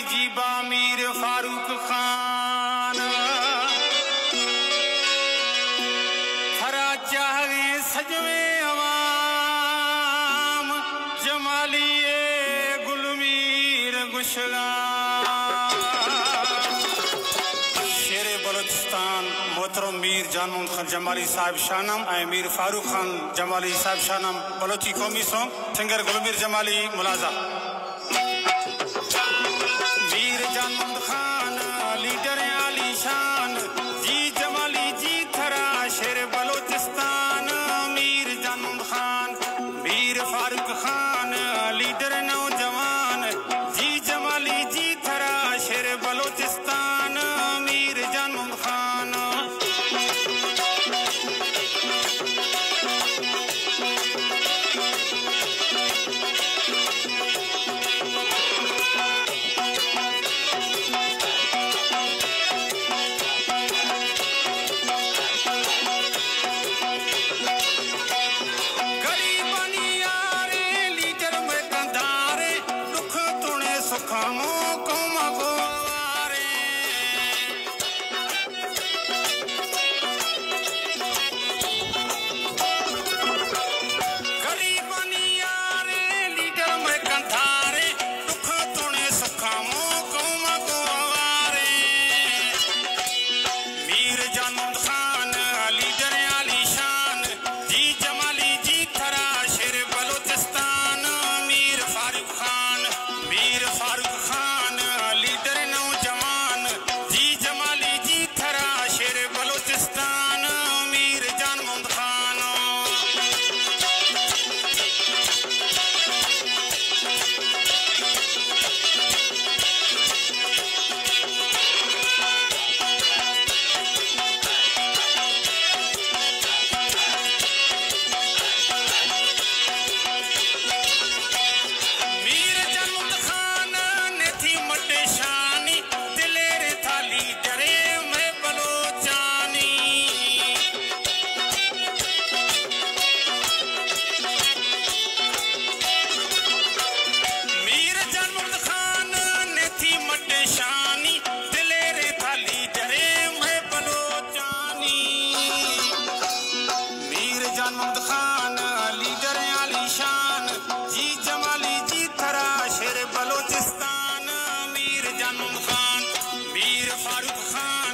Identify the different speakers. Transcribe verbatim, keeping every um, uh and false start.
Speaker 1: जीबा मीर फारूक खान हरा चाहे सजवे अवाम जमालिए गुलमीर गुशगान शेर बलोचिस्तान मोहतरम मीर जानमोहन खान जमाली साहिब शानम ऐं मीर फारूक खान जमाली साहिब शानम बलोची कौमी सॉन्ग सिंगर गुलमीर जमाली मुलाजा मीर जानमोहन खान लीडर आली शान जी जमाली जी थरा शेर बलोचिस्तान मीर जानमोहन खान मीर फारूक खान लीडर नौजवान जी जमाली जी थरा शेर बलोचिस्तान मीर जानमोहन खान मीर जानमोहन खान मीर फारूक खान